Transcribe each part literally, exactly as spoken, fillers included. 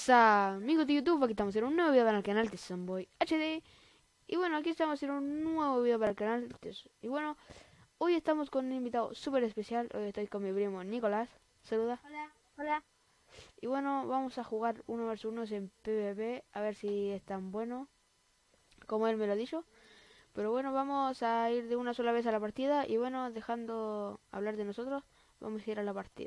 pasa, amigos de YouTube? Aquí estamos en un nuevo video para el canal de Sonboy H D. Y bueno, aquí estamos en un nuevo video para el canal de... Y bueno, hoy estamos con un invitado súper especial. Hoy estoy con mi primo Nicolás. Saluda. Hola, hola. Y bueno, vamos a jugar uno versus uno en PvP. A ver si es tan bueno como él me lo ha dicho. Pero bueno, vamos a ir de una sola vez a la partida. Y bueno, dejando hablar de nosotros, vamos a ir a la partida.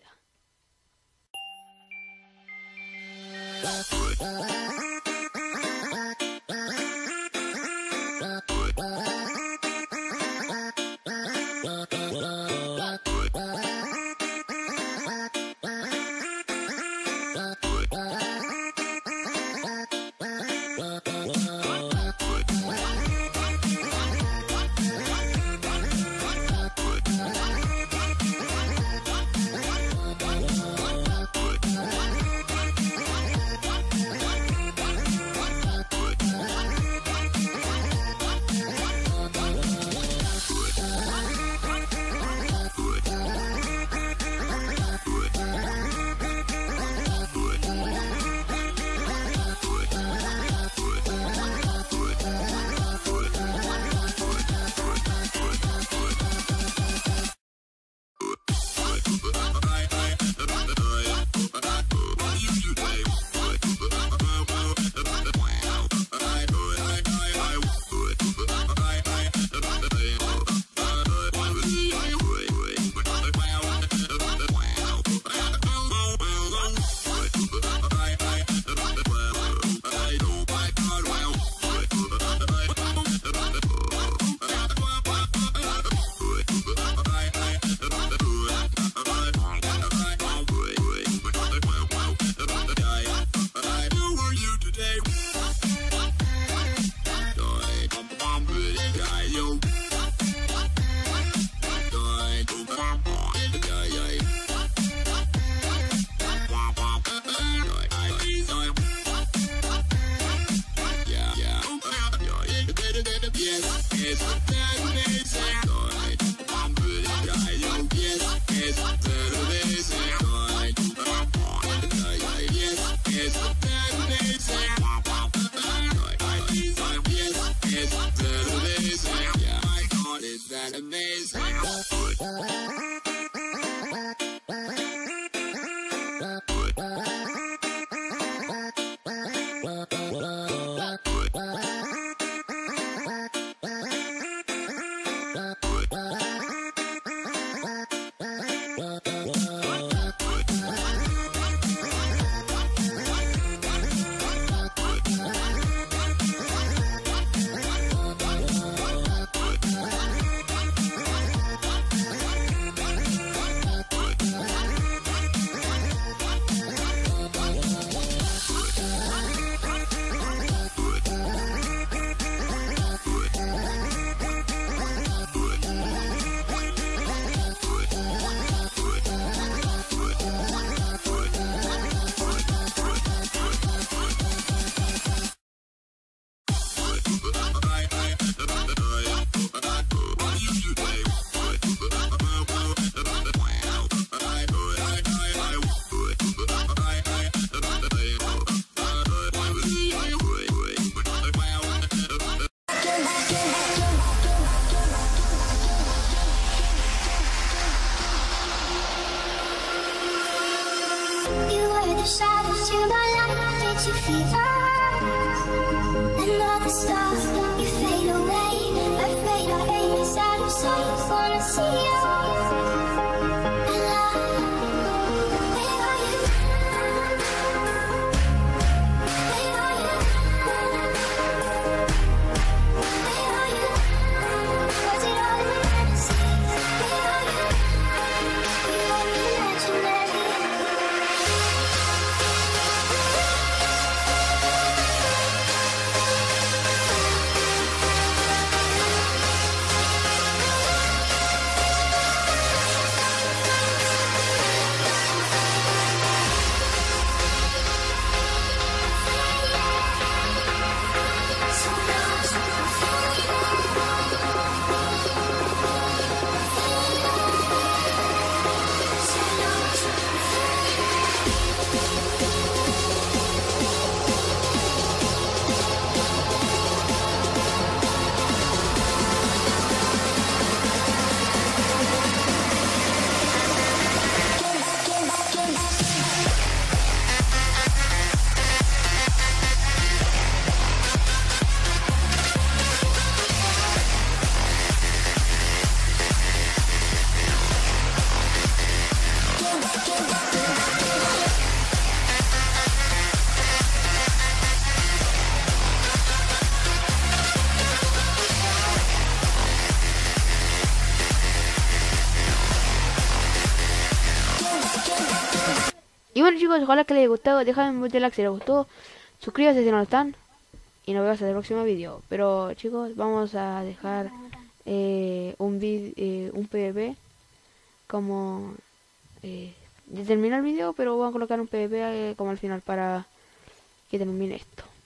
Y bueno chicos, ojalá que les haya gustado. Déjame un like si les gustó. Suscríbanse si no lo están. Y nos vemos en el próximo vídeo. Pero chicos, vamos a dejar eh, un, vid eh, un PvP como... Eh, ya termina el vídeo, pero voy a colocar un PvP eh, como al final para que termine esto.